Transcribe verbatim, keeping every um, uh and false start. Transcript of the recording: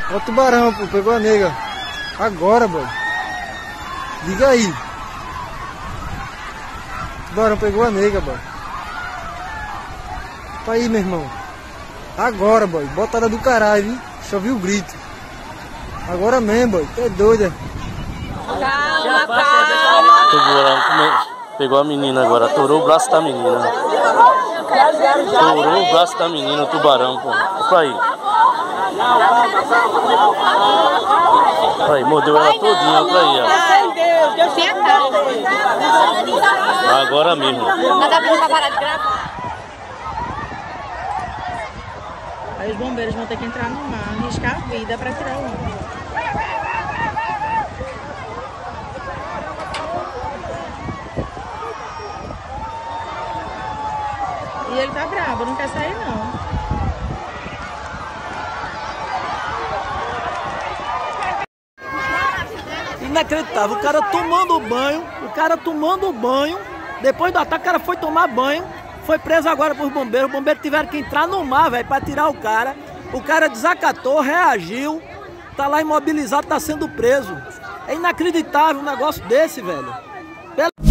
Olha o tubarão, pô, pegou a nega. Agora, boy. Liga aí. O tubarão pegou a nega, boy. Tá aí, meu irmão. Agora, boy. Botada do caralho, viu? Deixa eu ouvir o grito. Agora mesmo, boy. Tu é doida. Calma, calma. O tubarão pegou a menina agora. Atorou o braço da menina. Atorou o braço da menina, o tubarão, pô. Olha aí. Aí, mordeu ela todinha, olha aí, ó. Agora mesmo. Mas a menina tá parada de gravar. Aí os bombeiros vão ter que entrar no mar, arriscar a vida pra tirar o homem. E ele tá brabo, não quer sair não. Inacreditável, o cara tomando banho, o cara tomando banho, depois do ataque o cara foi tomar banho, foi preso agora por bombeiros, os bombeiros tiveram que entrar no mar, velho, pra tirar o cara, o cara desacatou, reagiu, tá lá imobilizado, tá sendo preso. É inacreditável um negócio desse, velho. Pela...